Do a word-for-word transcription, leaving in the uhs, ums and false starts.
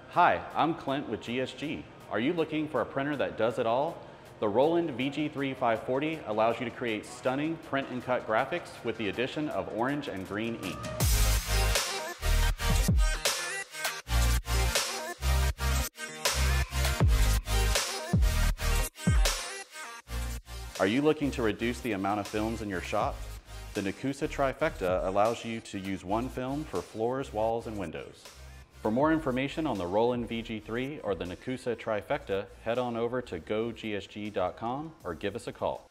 Hi, I'm Clint with G S G. Are you looking for a printer that does it all? The Roland V G three five forty allows you to create stunning print and cut graphics with the addition of orange and green ink. Are you looking to reduce the amount of films in your shop? The Nekoosa Trifecta allows you to use one film for floors, walls, and windows. For more information on the Roland V G three or the Nekoosa Trifecta, head on over to go G S G dot com or give us a call.